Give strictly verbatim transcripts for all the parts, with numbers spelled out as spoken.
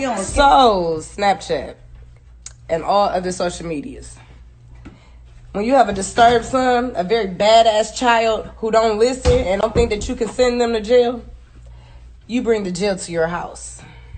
So, Snapchat and all other social medias. When you have a disturbed son, a very badass child who don't listen and don't think that you can send them to jail, you bring the jail to your house.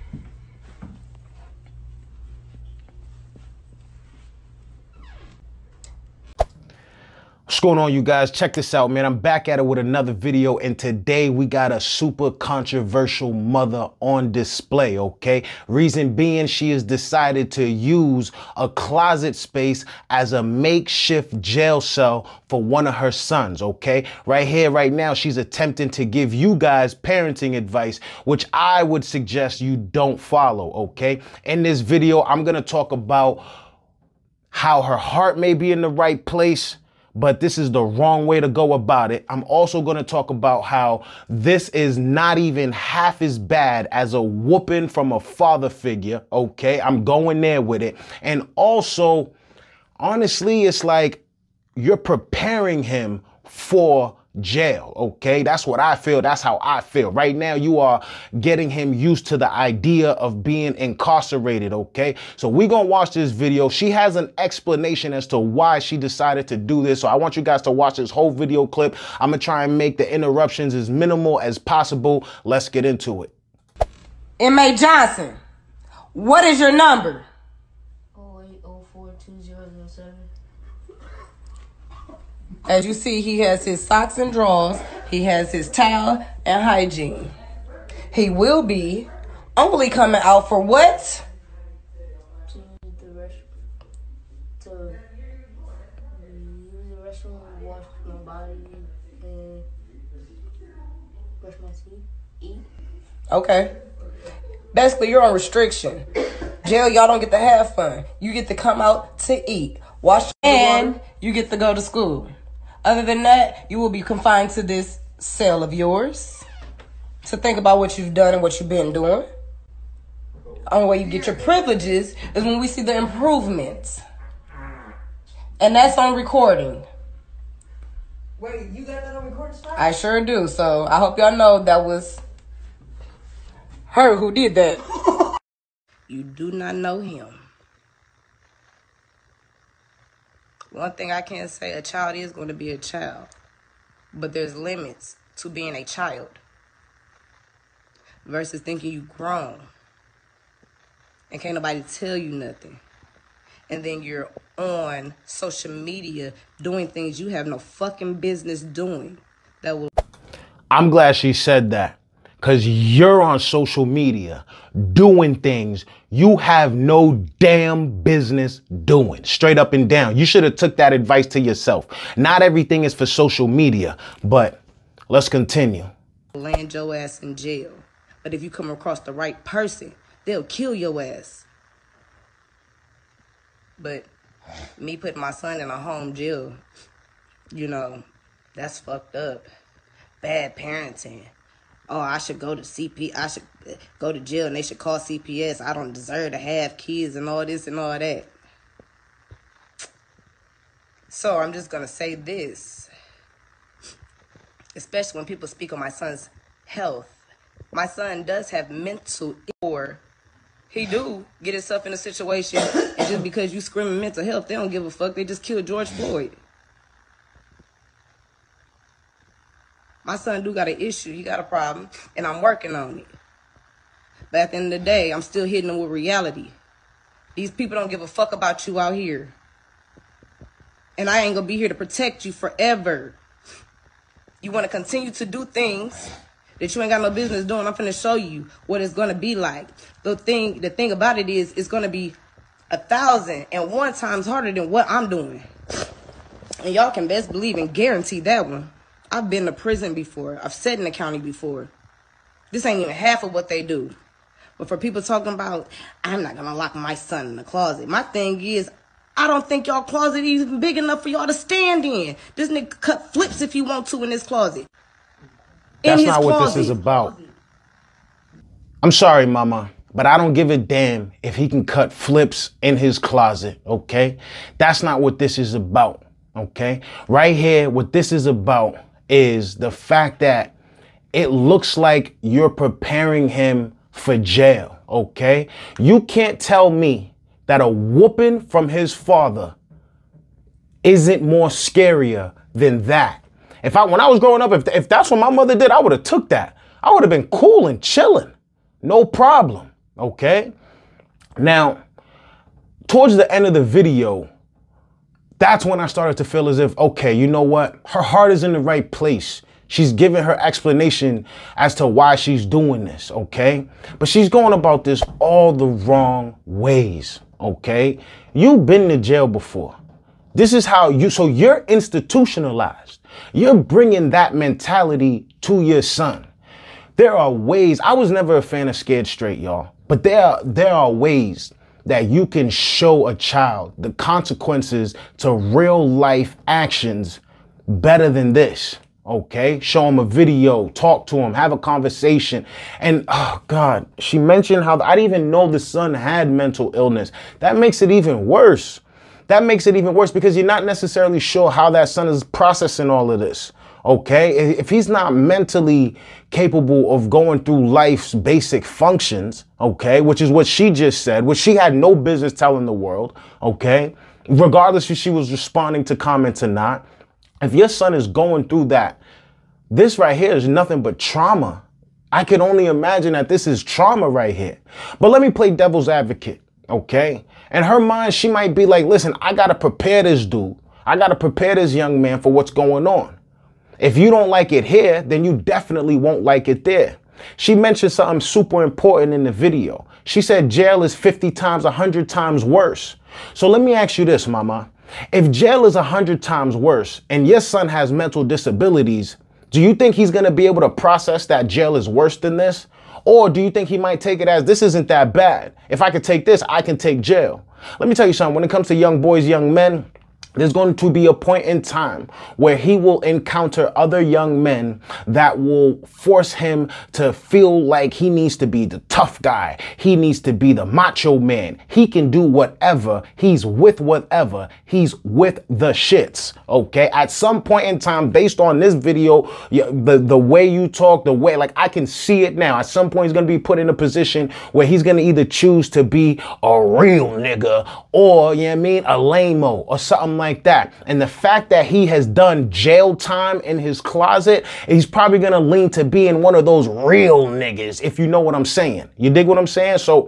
What's going on, you guys? Check this out, man. I'm back at it with another video, and today we got a super controversial mother on display, okay? Reason being, she has decided to use a closet space as a makeshift jail cell for one of her sons, okay? Right here, right now, she's attempting to give you guys parenting advice, which I would suggest you don't follow, okay? In this video, I'm gonna talk about how her heart may be in the right place, but this is the wrong way to go about it. I'm also going to talk about how this is not even half as bad as a whooping from a father figure, okay? I'm going there with it. And also, honestly, it's like you're preparing him for jail, okay? That's what I feel. That's how I feel. Right now, you are getting him used to the idea of being incarcerated, okay? So we're gonna watch this video. She has an explanation as to why she decided to do this. So I want you guys to watch this whole video clip. I'm gonna try and make the interruptions as minimal as possible. Let's get into it. M A Johnson, what is your number? oh eight oh four two zero zero seven. As you see, he has his socks and drawers. He has his towel and hygiene. He will be only coming out for what? To use the restroom. To use the restroom, wash my body, and brush my teeth, eat. Okay. Basically, you're on restriction. Jail, y'all don't get to have fun. You get to come out to eat, wash, and you get to go to school. Other than that, you will be confined to this cell of yours to think about what you've done and what you've been doing. The only way you get your privileges is when we see the improvements. And that's on recording. Wait, you got that on recording style? I sure do. So I hope y'all know that was her who did that. You do not know him. One thing I can say, a child is going to be a child, but there's limits to being a child versus thinking you grown and can't nobody tell you nothing. And then you're on social media doing things you have no fucking business doing. That will. I'm glad she said that, because you're on social media doing things you have no damn business doing. Straight up and down. You should have took that advice to yourself. Not everything is for social media, but let's continue. Land your ass in jail. But if you come across the right person, they'll kill your ass. But me putting my son in a home jail, you know, that's fucked up. Bad parenting. Oh, I should go to C P, I should go to jail and they should call C P S. I don't deserve to have kids and all this and all that. So I'm just going to say this, especially when people speak on my son's health. My son does have mental, or he do get himself in a situation, and just because you screaming mental health, they don't give a fuck. They just killed George Floyd. My son do got an issue. He got a problem, and I'm working on it. But at the end of the day, I'm still hitting him with reality. These people don't give a fuck about you out here. And I ain't going to be here to protect you forever. You want to continue to do things that you ain't got no business doing. I'm finna show you what it's going to be like. The thing, the thing about it is, it's going to be a thousand and one times harder than what I'm doing. And y'all can best believe and guarantee that one. I've been to prison before. I've sat in the county before. This ain't even half of what they do. But for people talking about, I'm not going to lock my son in the closet. My thing is, I don't think y'all closet is even big enough for y'all to stand in. This nigga cut flips if he want to in this closet. That's not what this is about. I'm sorry, mama, but I don't give a damn if he can cut flips in his closet, okay? That's not what this is about, okay? Right here, what this is about is the fact that it looks like you're preparing him for jail. okay? You can't tell me that a whooping from his father isn't more scarier than that. If I, when I was growing up, if, if that's what my mother did, I would have took that. I would have been cool and chilling. No problem, okay? Now, towards the end of the video, that's when I started to feel as if, okay, you know what? Her heart is in the right place. She's giving her explanation as to why she's doing this, okay? But she's going about this all the wrong ways, okay? You've been to jail before. This is how you, so you're institutionalized. You're bringing that mentality to your son. There are ways, I was never a fan of Scared Straight, y'all, but there are, there are ways that you can show a child the consequences to real life actions better than this, okay? Show him a video, talk to him, have a conversation. And oh God, she mentioned how I didn't even know the son had mental illness. That makes it even worse. That makes it even worse because you're not necessarily sure how that son is processing all of this. Okay, if he's not mentally capable of going through life's basic functions, okay, which is what she just said, which she had no business telling the world, okay, regardless if she was responding to comments or not, if your son is going through that, this right here is nothing but trauma. I can only imagine that this is trauma right here. But let me play devil's advocate, okay? In her mind, she might be like, listen, I got to prepare this dude. I got to prepare this young man for what's going on. If you don't like it here, then you definitely won't like it there. She mentioned something super important in the video. She said jail is fifty times, one hundred times worse. So let me ask you this, mama. If jail is one hundred times worse and your son has mental disabilities, do you think he's going to be able to process that jail is worse than this? Or do you think he might take it as this isn't that bad? If I could take this, I can take jail. Let me tell you something. When it comes to young boys, young men, there's going to be a point in time where he will encounter other young men that will force him to feel like he needs to be the tough guy. He needs to be the macho man. He can do whatever. He's with whatever. He's with the shits. Okay. At some point in time, based on this video, the, the way you talk, the way, like I can see it now. At some point, he's going to be put in a position where he's going to either choose to be a real nigga or, you know what I mean, a lame-o or something like like that. And the fact that he has done jail time in his closet, he's probably going to lean to being one of those real niggas, if you know what I'm saying. You dig what I'm saying? So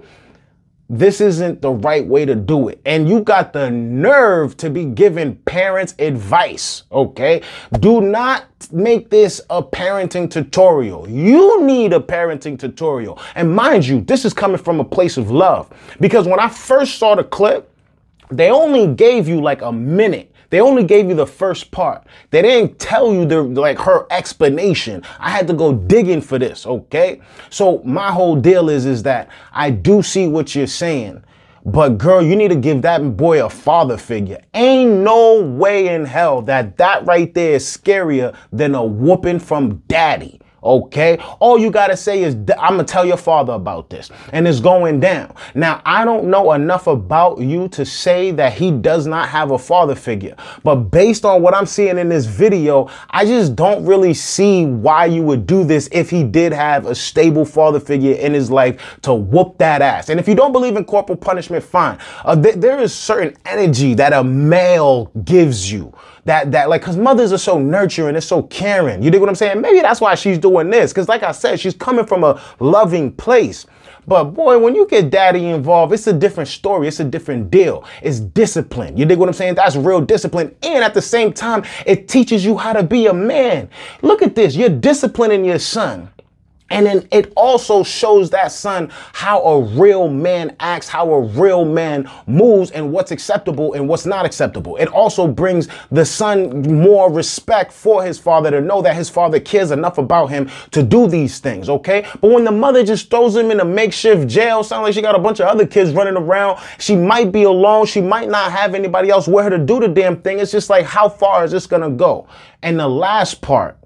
this isn't the right way to do it. And you got the nerve to be giving parents advice, okay? Do not make this a parenting tutorial. You need a parenting tutorial. And mind you, this is coming from a place of love. Because when I first saw the clip, they only gave you like a minute. They only gave you the first part. They didn't tell you the like her explanation. I had to go digging for this, okay? So my whole deal is, is that I do see what you're saying. But girl, you need to give that boy a father figure. Ain't no way in hell that that right there is scarier than a whooping from daddy. Okay, all you got to say is, I'm going to tell your father about this and it's going down. Now, I don't know enough about you to say that he does not have a father figure. But based on what I'm seeing in this video, I just don't really see why you would do this if he did have a stable father figure in his life to whoop that ass. And if you don't believe in corporal punishment, fine. Uh, th- there is certain energy that a male gives you. That, that like, cause mothers are so nurturing, they're so caring. You dig what I'm saying? Maybe that's why she's doing this. Cause like I said, she's coming from a loving place. But boy, when you get daddy involved, it's a different story. It's a different deal. It's discipline. You dig what I'm saying? That's real discipline. And at the same time, it teaches you how to be a man. Look at this. You're disciplining your son. And then it also shows that son how a real man acts, how a real man moves, and what's acceptable and what's not acceptable. It also brings the son more respect for his father to know that his father cares enough about him to do these things, okay? But when the mother just throws him in a makeshift jail, sounds like she got a bunch of other kids running around. She might be alone. She might not have anybody else with her to do the damn thing. It's just like, how far is this gonna go? And the last part,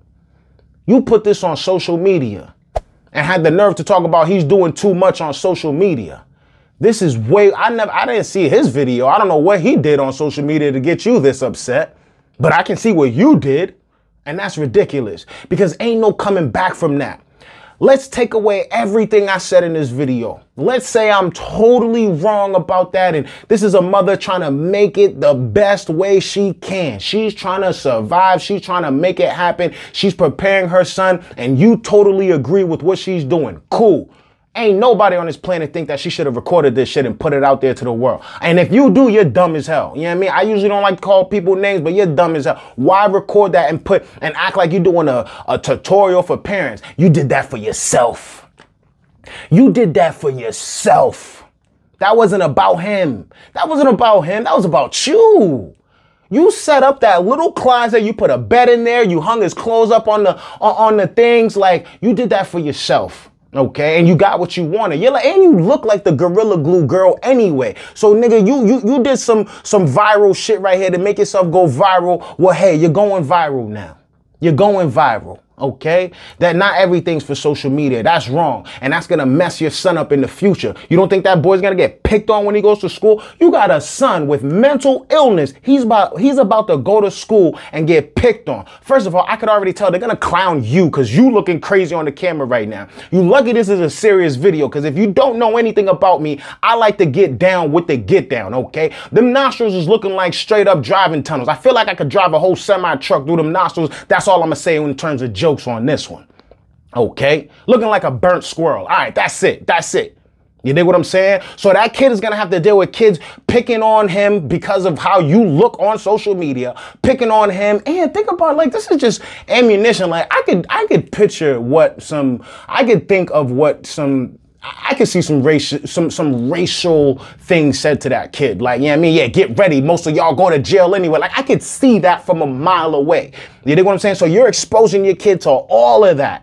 you put this on social media and had the nerve to talk about he's doing too much on social media. This is way, I never, I didn't see his video. I don't know what he did on social media to get you this upset, but I can see what you did. And that's ridiculous because ain't no coming back from that. Let's take away everything I said in this video. Let's say I'm totally wrong about that, and this is a mother trying to make it the best way she can. She's trying to survive. She's trying to make it happen. She's preparing her son, and you totally agree with what she's doing. Cool. Ain't nobody on this planet think that she should have recorded this shit and put it out there to the world. And if you do, you're dumb as hell. You know what I mean? I usually don't like to call people names, but you're dumb as hell. Why record that and put and act like you're doing a, a tutorial for parents? You did that for yourself. You did that for yourself. That wasn't about him. That wasn't about him. That was about you. You set up that little closet. You put a bed in there. You hung his clothes up on the on, on the things. Like, you did that for yourself. Okay, and you got what you wanted. You're like, and you look like the Gorilla Glue girl anyway. So nigga, you you you did some some viral shit right here to make yourself go viral. Well, hey, you're going viral now. You're going viral. Okay, that not everything's for social media. That's wrong. And that's going to mess your son up in the future. You don't think that boy's going to get picked on when he goes to school? You got a son with mental illness. He's about, he's about to go to school and get picked on. First of all, I could already tell they're going to clown you because you looking crazy on the camera right now. You lucky this is a serious video, because if you don't know anything about me, I like to get down with the get down. Okay, them nostrils is looking like straight up driving tunnels. I feel like I could drive a whole semi truck through them nostrils. That's all I'm going to say in terms of jokes on this one. Okay, looking like a burnt squirrel. All right, that's it. That's it. You dig what I'm saying? So that kid is gonna have to deal with kids picking on him because of how you look on social media, picking on him. And think about, like, this is just ammunition. Like, I could I could picture what some I could think of what some I could see some racial some some racial things said to that kid. Like, you know what I mean? Yeah, get ready. Most of y'all go to jail anyway. Like, I could see that from a mile away. You dig what I'm saying? So you're exposing your kid to all of that.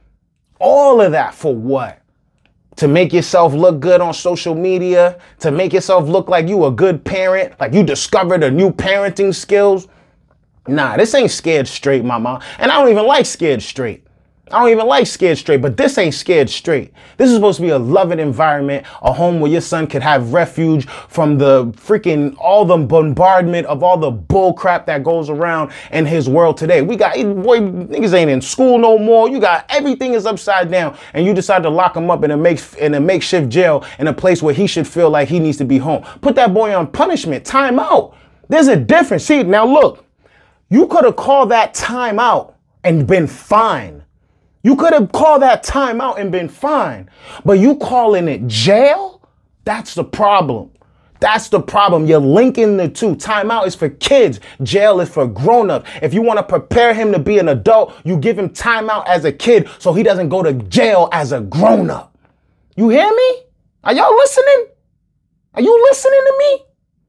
All of that for what? To make yourself look good on social media, to make yourself look like you a good parent, like you discovered a new parenting skills. Nah, this ain't Scared Straight, mama. And I don't even like Scared Straight. I don't even like Scared Straight, but this ain't Scared Straight. This is supposed to be a loving environment, a home where your son could have refuge from the freaking, all the bombardment of all the bull crap that goes around in his world today. We got, boy, niggas ain't in school no more. You got, everything is upside down, and you decide to lock him up in a, make, in a makeshift jail in a place where he should feel like he needs to be home. Put that boy on punishment, time out. There's a difference. See, now look, you could have called that time out and been fine. You could have called that time out and been fine, but you calling it jail? That's the problem. That's the problem. You're linking the two. Time out is for kids. Jail is for grown-ups. If you want to prepare him to be an adult, you give him time out as a kid so he doesn't go to jail as a grown-up. You hear me? Are y'all listening? Are you listening to me?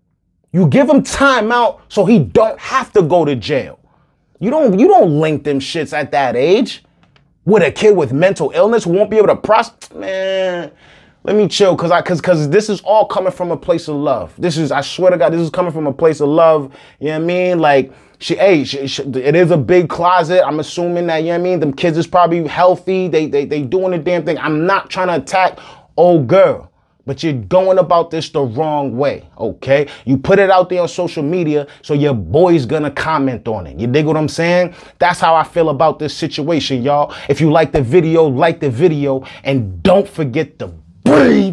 You give him time out so he don't have to go to jail. You don't, you don't link them shits at that age. With a kid with mental illness who won't be able to process, man, let me chill, cause I, cause, cause this is all coming from a place of love. This is, I swear to God, this is coming from a place of love. You know what I mean? Like, she, hey, she, she, it is a big closet. I'm assuming that, you know what I mean? Them kids is probably healthy. They, they, they doing the damn thing. I'm not trying to attack old girl, but you're going about this the wrong way, okay? You put it out there on social media, so your boy's gonna comment on it. You dig what I'm saying? That's how I feel about this situation, y'all. If you like the video, like the video, and don't forget to breathe.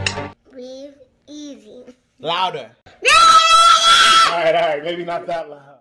Breathe easy. Louder. All right, all right, maybe not that loud.